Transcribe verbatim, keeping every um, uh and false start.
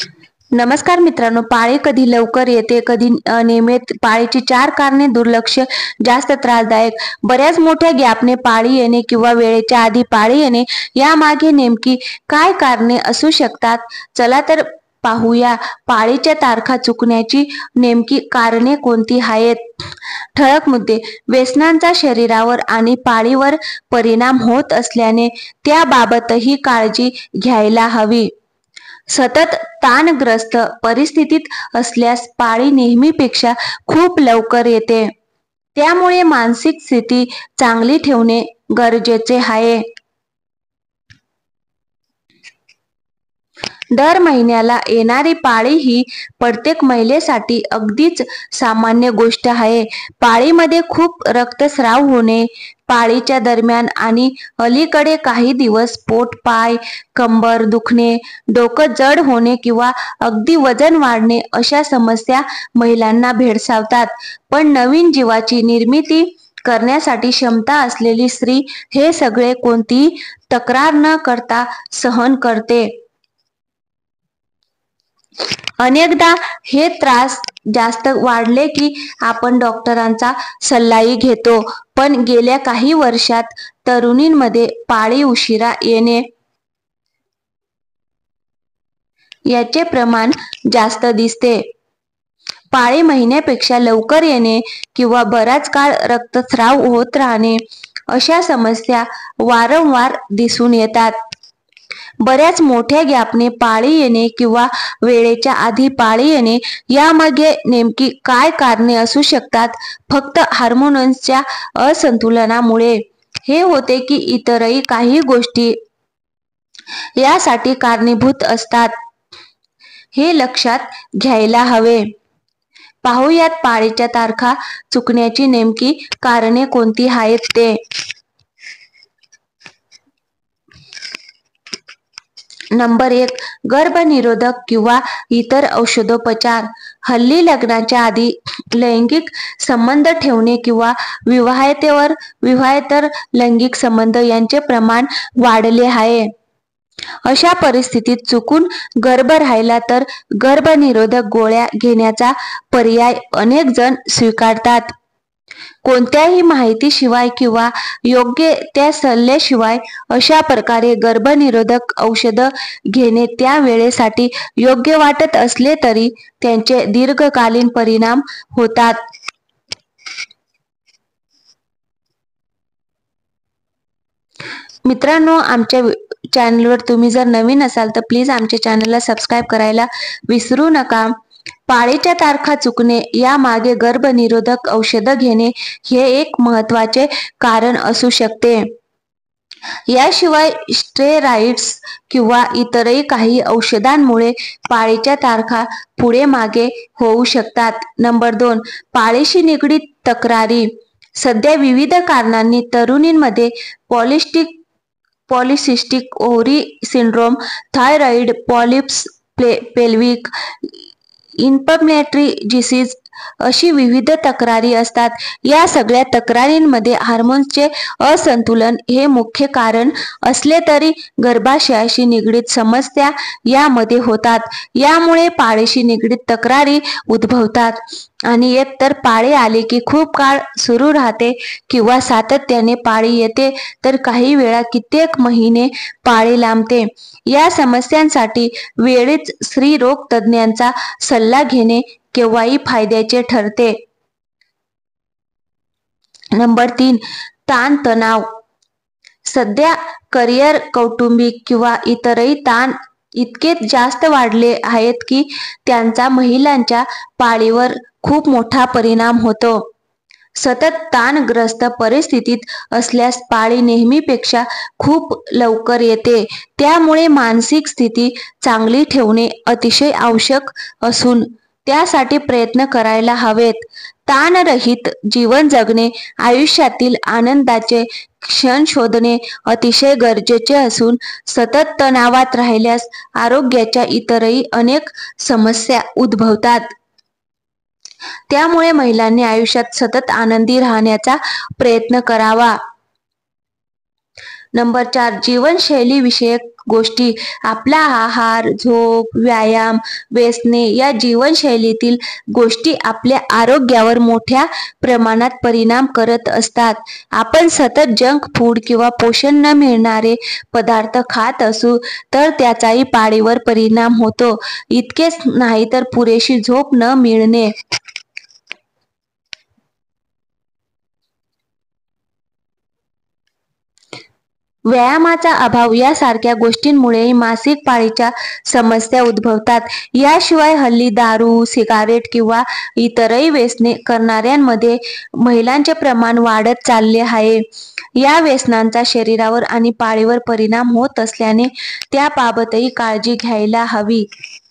नमस्कार मित्रांनो, पाळी कधी लवकर येते, कधी अनियमित. पाळीची चार कारणे. दुर्लक्ष जास्त त्रासदायक. बऱ्याच मोठ्या गॅपने पाळी येणे किंवा वेळेच्या आधी पाळी येणे यामागे नेमकी काय कारणे असू शकतात? चला तर पाहूया. पाळीच्या तारखा चुकण्याची नेमकी कारणे कोणती आहेत? ठळक मुद्दे. व्यसनांचा शरीरावर आणि पाळीवर परिणाम होत असल्याने त्याबाबतही काळजी घ्यायला हवी. सतत ताणग्रस्त परिस्थितीत असल्यास पाळी नेहमीपेक्षा खूप लवकर येते. त्यामुळे मानसिक स्थिती चांगली ठेवणे गरजेचे आहे. दर महिन्याला येणारी पाळी ही प्रत्येक महिलेसाठी अगदीच सामान्य गोष्ट आहे. पाळीमध्ये खूप रक्तस्राव होणे, पाळीच्या दरम्यान आणि अलीकडे काही दिवस पोट, पाय, कंबर दुखणे, डोकं जड होणे किंवा अगदी वजन वाढणे अशा समस्या महिलांना भेडसावतात. पण नवीन जीवाची निर्मिती करण्यासाठी क्षमता असलेली स्त्री हे सगळे कोणतीही तक्रार न करता सहन करते. अनेकदा हे त्रास जास्त वाढले की आपण डॉक्टरांचा सल्लाही घेतो. पण गेल्या काही वर्षात तरुणींमध्ये पाळी उशिरा येणे याचे प्रमाण जास्त दिसते. पाळी महिन्यापेक्षा लवकर येणे किंवा बराच काळ रक्तस्राव होत राहणे अशा समस्या वारंवार दिसून येतात. बऱ्याच मोठ्या गॅपने पाळी येणे किंवा वेळेच्या आधी पाळी येणे यामागे नेमकी काय कारणे असू शकतात? फक्त हार्मोन्सच्या असंतुलनामुळे हे होते की इतरही काही गोष्टी यासाठी कारणीभूत असतात, हे लक्षात घ्यायला हवे. पाहूयात पाळीच्या तारखा चुकण्याची नेमकी कारणे कोणती आहेत ते. नंबर एक. गर्भनिरोधक किंवा इतर औषधोपचार. हल्ली लग्नाच्या आधी लैंगिक संबंध ठेवणे किंवा विवाहेतर विवाहेतर लैंगिक संबंध यांचे प्रमाण वाढले आहे. अशा परिस्थितीत चुकून गर्भ राहिला तर गर्भनिरोधक गोळ्या घेण्याचा पर्याय अनेक जण स्वीकारतात. कोणत्याही माहितीशिवाय किंवा योग्य त्या सल्ल्याशिवाय अशा प्रकारे गर्भनिरोधक औषध घेणे त्या वेळेसाठी योग्य वाटत असले तरी त्यांचे दीर्घकालीन परिणाम होतात. मित्रांनो, आमच्या चॅनलवर तुम्ही जर नवीन असाल तर प्लीज आमच्या चॅनलला सबस्क्राईब करायला विसरू नका. पाळीच्या तारखा चुकणे यामागे गर्भनिरोधक औषध घेणे हे एक महत्त्वाचे कारण असू शकते. याशिवाय स्टेरॉइड्स किंवा इतरही काही औषधांमुळे पाळीच्या तारखा पुढे मागे होऊ शकतात. नंबर दोन. पाळीशी निगडीत तक्रारी. सध्या विविध कारणांनी तरुणींमध्ये पॉलिस्टिक polycystic ovary syndrome, thyroid polyps, pelvic inflammatory disease अशी विविध तक्रारी असतात. या सगळ्या तक्रारींमध्ये हार्मोन्सचे असंतुलन हे मुख्य कारण असले तरी गर्भाशयाशी निगडीत समस्या यामध्ये होतात. यामुळे पाळीशी निगडीत तक्रारी उद्भवतात आणि एकतर पाळी आली की खूप काळ सुरू राहते किंवा सातत्याने पाळी येते तर काही वेळा कित्येक महिने पाळी लांबते. या समस्यांसाठी वेळीच स्त्रीरोग तज्ज्ञांचा सल्ला घेणे केव्हाही फायद्याचे ठरते. नंबर तीन. ताणतणाव. सध्या करिअर, कौटुंबिक किंवा इतरही ताण इतके जास्त वाढले आहेत की त्यांचा महिलांच्या पाळीवर खूप मोठा परिणाम होतो. सतत ताणग्रस्त परिस्थितीत असल्यास पाळी नेहमीपेक्षा खूप लवकर येते. त्यामुळे मानसिक स्थिती चांगली ठेवणे अतिशय आवश्यक असून त्यासाठी प्रयत्न करायला हवेत. ताणरहित जीवन जगणे, आयुष्यातील आनंदाचे क्षण शोधणे अतिशय गरजेचे असून सतत तणावात राहिल्यास आरोग्याच्या इतरही अनेक समस्या उद्भवतात. त्यामुळे महिलांनी आयुष्यात सतत आनंदी राहण्याचा प्रयत्न करावा. नंबर चार, जीवनशैली विषयक गोष्टी. आपला आहार, झोप, व्यायाम, व्यसने या जीवनशैलीतील गोष्टी आपल्या आरोग्यावर मोठ्या प्रमाणात परिणाम करत असतात. आपण सतत जंक फूड किंवा पोषण न मिळणारे पदार्थ खात असू तर त्याचाही पाळीवर परिणाम होतो. इतकेच नाही तर पुरेशी झोप न मिळणे, व्यायामाचा अभाव यासारख्या गोष्टींमुळेही मासिक पाळीच्या समस्या उद्भवतात. याशिवाय हल्ली दारू, सिगारेट किंवा इतरही व्यसने करणाऱ्यांमध्ये महिलांचे प्रमाण वाढत चालले आहे. या व्यसनांचा शरीरावर आणि पाळीवर परिणाम होत असल्याने त्याबाबतही काळजी घ्यायला हवी.